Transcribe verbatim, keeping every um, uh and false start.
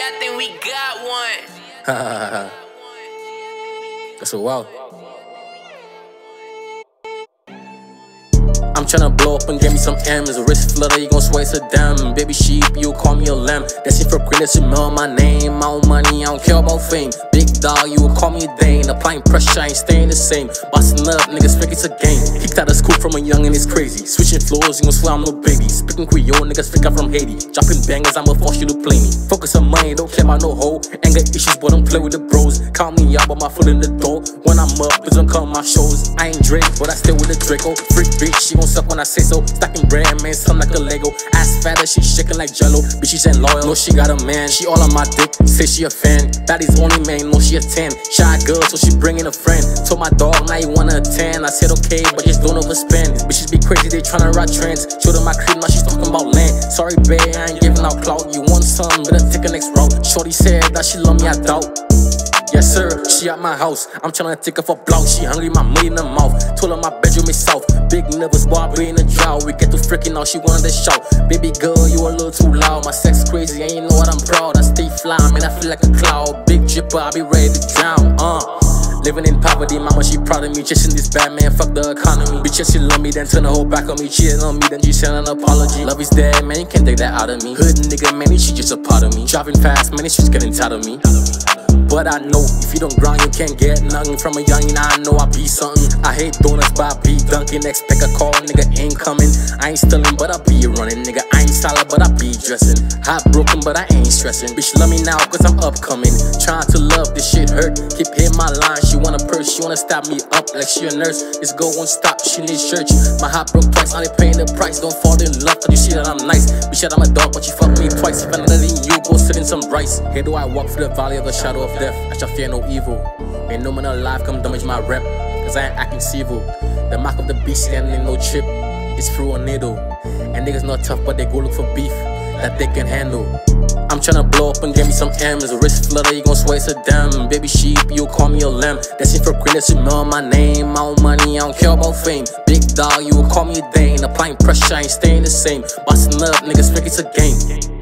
I think we got one. That's a wow. I'm tryna blow up and get me some M's. A wrist flutter, you gon' swear it's a damn. Baby sheep, you call me a lamb. That's it for greatness, you know my name. My own money, I don't care about fame. Big dog, you will call me a Dane. Applying pressure, I ain't staying the same. Bossing up, niggas think it's a game. Kicked out of school from a young and it's crazy. Switching floors, you gon' swear I'm no baby. Speaking Creole, niggas think I'm from Haiti. Dropping bangers, I'ma force you to play me. Focus on money, don't care about no hoe. Anger issues, but don't play with the bros. Call me out, but my foot in the door. When I'm up, please don't come my shows. I ain't Drake, but I stay with the Draco. Freak bitch, she gon' suck when I say so. Stacking bread, man, something like a Lego. Ass fatter, she shaking like Jello. Bitch, she's ain't loyal, know she got a man. She all on my dick, say she a fan. Daddy's only man, know she a ten. Shy girl, so she bringing a friend. Told my dog, now you wanna attend. I said okay, but just don't overspend. Bitches be crazy, they tryna ride trends. Showed her my crib, now she's talking about land. Sorry, babe, I ain't giving out clout. You want something, better take the next route. Shorty said that she love me, I doubt. Yes sir, she at my house. I'm tryna take her for block. She hungry, my money in her mouth. Told her my bedroom is south. Big nervous boy, I be in the drought. We get to freaking out, she wanted to shout. Baby girl, you a little too loud. My sex crazy, and you know what I'm proud. I stay fly, man, I feel like a cloud. Big dripper, I be ready to drown. Uh Living in poverty, mama, she proud of me. Chasing this bad man, fuck the economy. Bitch, she love me, then turn her whole back on me. Cheating on me, then she send an apology. Love is dead, man, you can't take that out of me. Hood nigga, man, she just a part of me. Driving fast, man, she's getting tired of me. But I know, if you don't grind, you can't get nothing. From a youngin', I know I be something. I hate donuts, but I be dunking. Expect a call, nigga, ain't coming. I ain't stealing, but I be running. Nigga, I ain't solid, but I be dressing. Heartbroken, but I ain't stressing. Bitch, love me now, cause I'm upcoming. Trying to love, this shit hurt. Keep hitting my line, she want a purse. She wanna stab me up like she a nurse. This girl won't stop, she needs church. My heart broke twice, now they paying the price. Don't fall in love, cause you see that I'm nice. Bitch, I'm a dog, but you fuck me twice. If I'm not letting you, go sit in some rice. Here do I walk through the valley of the shadow of death. I shall fear no evil. Ain't no man alive come damage my rep, cause I ain't acting civil. The mark of the beast standing in no chip. It's through a needle. And niggas not tough, but they go look for beef that they can handle. I'm tryna blow up and get me some M's. A wrist flutter, you gon' swear it's a damn. Baby sheep, you call me a lamb. That's it for greatness, you know my name. My own money, I don't care about fame. Big dog, you will call me a Dane. Applying pressure, I ain't staying the same. Bossing up, niggas think it's a game.